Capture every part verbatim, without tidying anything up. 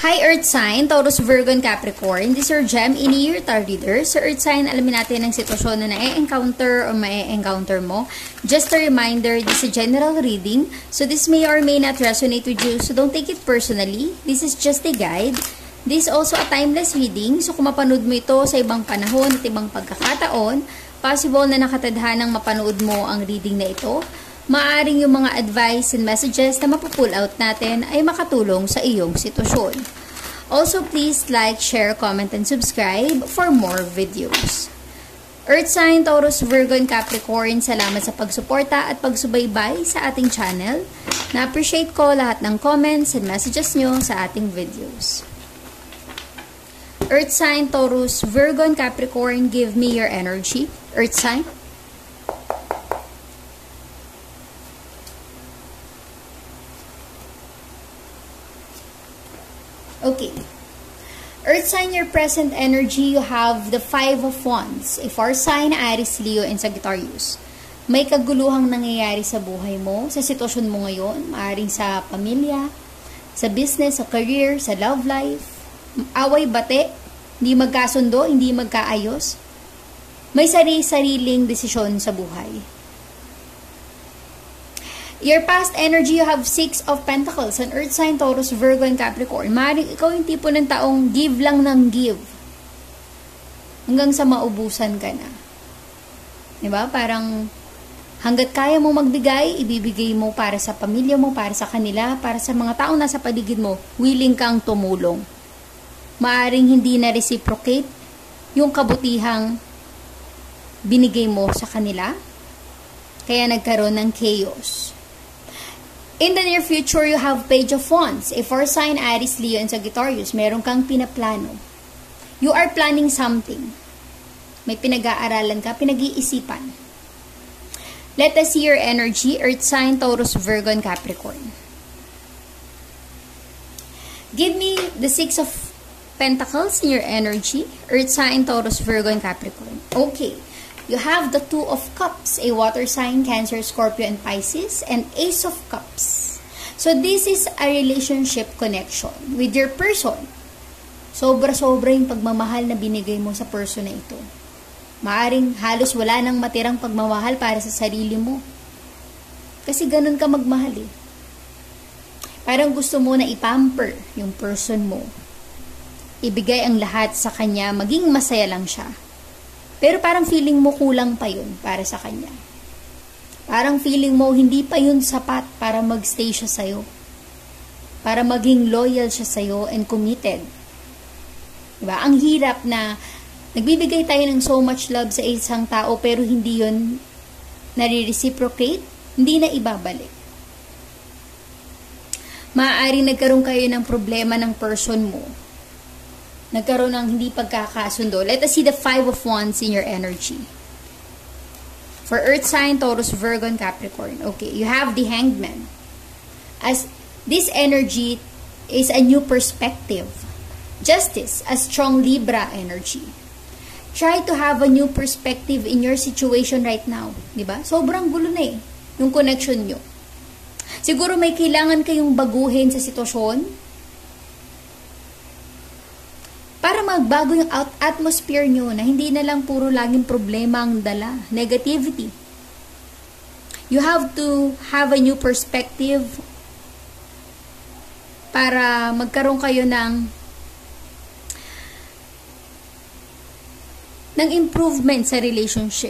Hi Earth Sign, Taurus, Virgo, and Capricorn. This is your gem in your tarot reader. Sa Earth Sign, alamin natin ang sitwasyon na na-encounter o ma-encounter mo. Just a reminder, this is a general reading. So this may or may not resonate with you. So don't take it personally. This is just a guide. This is also a timeless reading. So kung mapanood mo ito sa ibang panahon at ibang pagkakataon, possible na nakatadhanang mapanood mo ang reading na ito. Maaring yung mga advice and messages na mapupull out natin ay makatulong sa iyong sitwasyon. Also, please like, share, comment, and subscribe for more videos. Earth Sign, Taurus, Virgo, and Capricorn, salamat sa pagsuporta at pagsubaybay sa ating channel. Na-appreciate ko lahat ng comments and messages nyo sa ating videos. Earth Sign, Taurus, Virgo, and Capricorn, give me your energy. Earth Sign. Okay. Earth sign, your present energy, you have the Five of Wands. A fire sign, Aries, Leo, and Sagittarius. May kaguluhang nangyayari sa buhay mo, sa sitwasyon mo ngayon, maaaring sa pamilya, sa business, sa career, sa love life, away bate, hindi magkasundo, hindi magkaayos. May sarili-sariling desisyon sa buhay. Your past energy, you have Six of Pentacles, an Earth sign, Taurus, Virgo, and Capricorn. Maaaring ikaw yung tipo ng taong give lang ng give. Hanggang sa maubusan ka na. Diba? Parang hanggat kaya mo magbigay, ibibigay mo para sa pamilya mo, para sa kanila, para sa mga taong nasa paligid mo, willing kang tumulong. Maaaring hindi na reciprocate yung kabutihang binigay mo sa kanila. Kaya nagkaroon ng chaos. In the near future, you have Page of Wands. A fire sign, Aries, Leo, and Sagittarius. Meron kang pinaplano. You are planning something. May pinag-aaralan ka, pinag-iisipan. Let us see your energy. Earth sign, Taurus, Virgo, and Capricorn. Give me the Six of Pentacles in your energy. Earth sign, Taurus, Virgo, and Capricorn. Okay. You have the Two of Cups, a water sign, Cancer, Scorpio, and Pisces, and Ace of Cups. So, this is a relationship connection with your person. Sobra-sobra yung pagmamahal na binigay mo sa person na ito. Maaring halos wala nang matirang pagmamahal para sa sarili mo. Kasi ganun ka magmahal eh. Parang gusto mo na ipamper yung person mo. Ibigay ang lahat sa kanya, maging masaya lang siya. Pero parang feeling mo kulang pa yun para sa kanya. Parang feeling mo hindi pa yun sapat para magstay siya sa'yo. Para maging loyal siya sa'yo and committed. Diba? Ang hirap na nagbibigay tayo ng so much love sa isang tao pero hindi yun nare-reciprocate, hindi na ibabalik. Maaaring nagkaroon kayo ng problema ng person mo. Nagkaroon ng hindi pagkakasundo. Let us see the Five of Wands in your energy. For Earth sign, Taurus, Virgo, and Capricorn. Okay, you have the Hanged Man. As this energy is a new perspective. Justice, a strong Libra energy. Try to have a new perspective in your situation right now. Diba? Sobrang gulo na eh, yung connection nyo. Siguro may kailangan kayong baguhin sa sitwasyon para magbago yung out atmosphere nyo na hindi na lang puro laging problema ang dala, negativity. You have to have a new perspective para magkaroon kayo ng ng improvement sa relationship.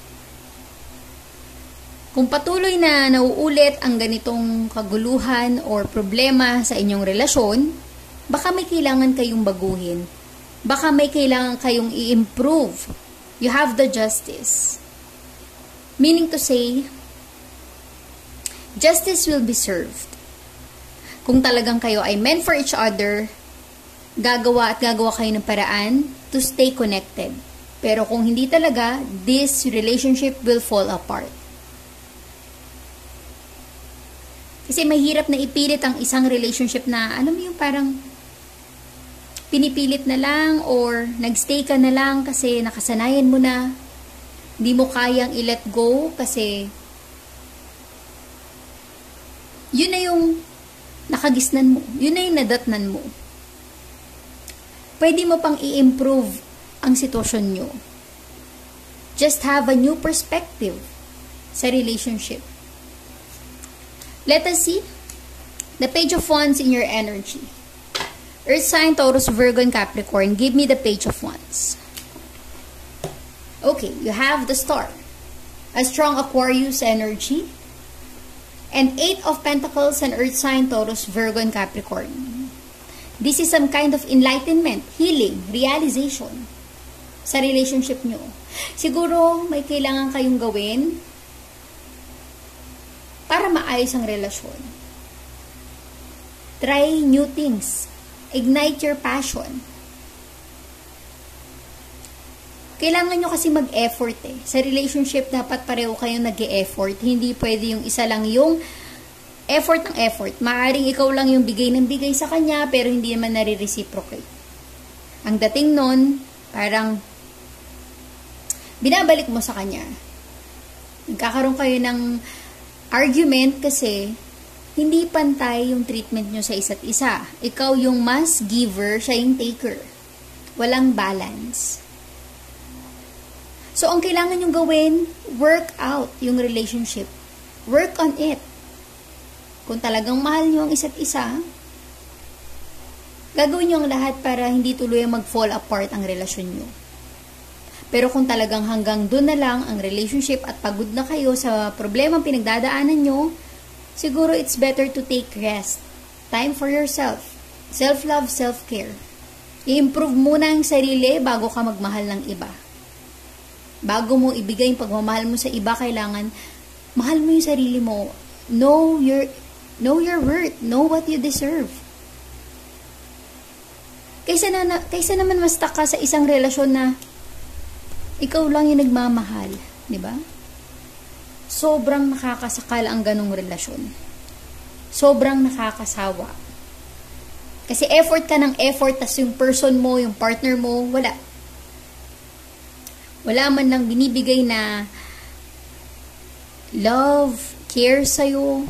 Kung patuloy na nauulit ang ganitong kaguluhan or problema sa inyong relasyon, baka may kailangan kayong baguhin. Baka may kailangan kayong i-improve. You have the Justice. Meaning to say, justice will be served. Kung talagang kayo ay meant for each other, gagawa at gagawa kayo ng paraan to stay connected. Pero kung hindi talaga, this relationship will fall apart. Kasi mahirap na ipilit ang isang relationship na, alam mo yung parang pinipilit na lang or nagstay ka na lang kasi nakasanayan mo na. Hindi mo kayang i-let go kasi yun na yung nakagisnan mo. Yun na yung nadatnan mo. pwede mo pang i-improve ang sitwasyon nyo. Just have a new perspective sa relationship. Let us see the Page of Wands in your energy. Earth sign, Taurus, Virgo, and Capricorn. Give me the Page of Wands. Okay, you have the Star. A strong Aquarius energy. And Eight of Pentacles and Earth sign, Taurus, Virgo, and Capricorn. This is some kind of enlightenment, healing, realization sa relationship nyo. Siguro may kailangan kayong gawin para maayos ang relasyon. Try new things. Ignite your passion. Kailangan nyo kasi mag-effort eh. Sa relationship, dapat pareho kayong nag-e-effort. Hindi pwede yung isa lang yung effort ng effort. Maaaring ikaw lang yung bigay ng bigay sa kanya, pero hindi naman nare-reciprocate. Ang dating nun, parang binabalik mo sa kanya. Nagkakaroon kayo ng argument kasi hindi pantay yung treatment nyo sa isa't isa. Ikaw yung mas giver, siya yung taker. Walang balance. So, ang kailangan nyong gawin, work out yung relationship. Work on it. Kung talagang mahal nyo ang isa't isa, gagawin nyo ang lahat para hindi tuloy mag-fall apart ang relasyon nyo. Pero kung talagang hanggang doon na lang ang relationship at pagod na kayo sa problemang pinagdadaanan nyo, siguro it's better to take rest. Time for yourself. Self-love, self-care. I-improve muna ang sarili bago ka magmahal ng iba. Bago mo ibigay yung pagmamahal mo sa iba, kailangan mahal mo yung sarili mo. Know your, know your worth. Know what you deserve. Kaysa, na, kaysa naman ma-stuck ka sa isang relasyon na ikaw lang yung nagmamahal. Diba? Sobrang nakakasakal ang ganong relasyon. Sobrang nakakasawa. Kasi effort ka ng effort, tas yung person mo, yung partner mo, wala. Wala man lang binibigay na love, care sa'yo.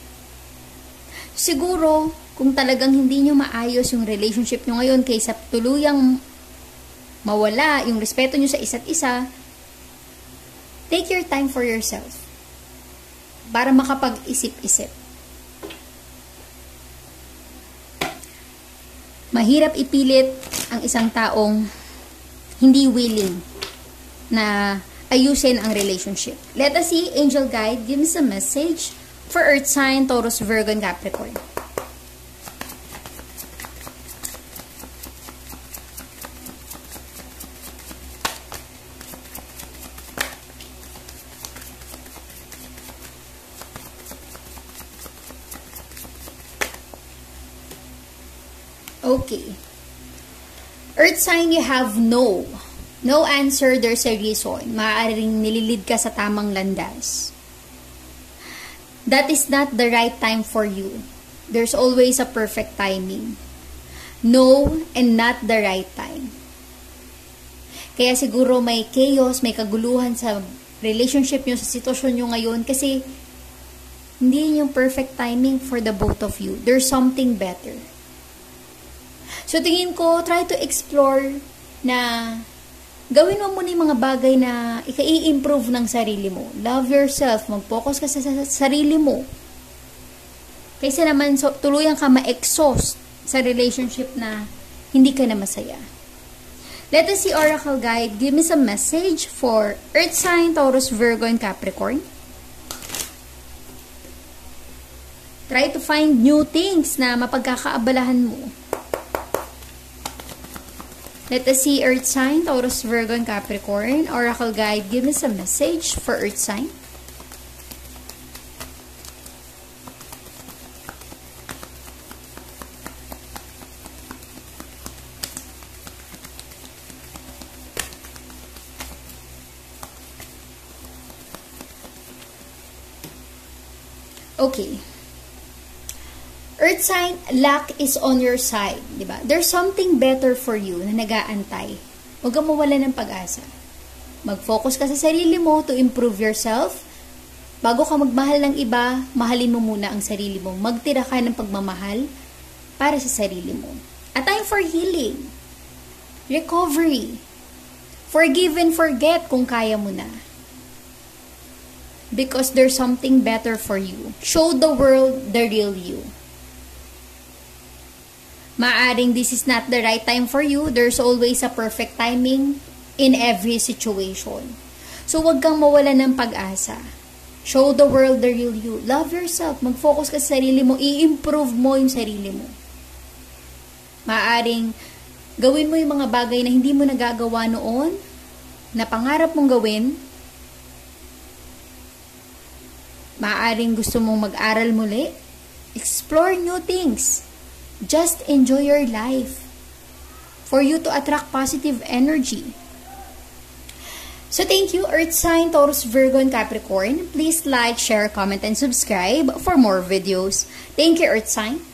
Siguro, kung talagang hindi nyo maayos yung relationship nyo ngayon, kaysa tuluyang mawala yung respeto nyo sa isa't isa, take your time for yourself para makapag-isip-isip. Mahirap ipilit ang isang taong hindi willing na ayusin ang relationship. Let us see, Angel Guide, give me some message for Earth sign, Taurus, Virgo, and Capricorn. Okay. Earth sign, you have no. No answer, there's a reason. Maaaring nililid ka sa tamang landas. That is not the right time for you. There's always a perfect timing. No and not the right time. Kaya siguro may chaos, may kaguluhan sa relationship nyo, sa sitwasyon nyo ngayon kasi hindi yun yung perfect timing for the both of you. There's something better. So tingin ko, try to explore na gawin mo muna yung mga bagay na i-improve ng sarili mo. Love yourself. Mag-focus ka sa, sa, sa sarili mo. Kaysa naman so, tuluyan ka ma-exhaust sa relationship na hindi ka na masaya. Let us see, Oracle Guide. Give me some message for Earth sign, Taurus, Virgo, and Capricorn. Try to find new things na mapagkakaabalahan mo. Let us see, Earth sign, Taurus, Virgo, and Capricorn. Oracle Guide, give me some message for Earth sign. Okay. Earth sign, luck is on your side, di ba? There's something better for you na nag-aantay. Huwag kang mawala ng pag-asa. Mag-focus ka sa sarili mo to improve yourself. Bago ka magmahal ng iba, mahalin mo muna ang sarili mo. Magtira ka ng pagmamahal para sa sarili mo. A time for healing. recovery. Forgive and forget kung kaya mo na. Because there's something better for you. Show the world the real you. Maaring this is not the right time for you. There's always a perfect timing in every situation. So, wag kang mawala ng pag-asa. Show the world the real you. Love yourself. Mag-focus ka sa sarili mo. I-improve mo yung sarili mo. Maaring gawin mo yung mga bagay na hindi mo nagagawa noon, na pangarap mong gawin. Maaring gusto mong mag-aral muli. Explore new things. Just enjoy your life. For you to attract positive energy. So thank you, Earth sign, Taurus, Virgo, and Capricorn. Please like, share, comment, and subscribe for more videos. Thank you, Earth sign.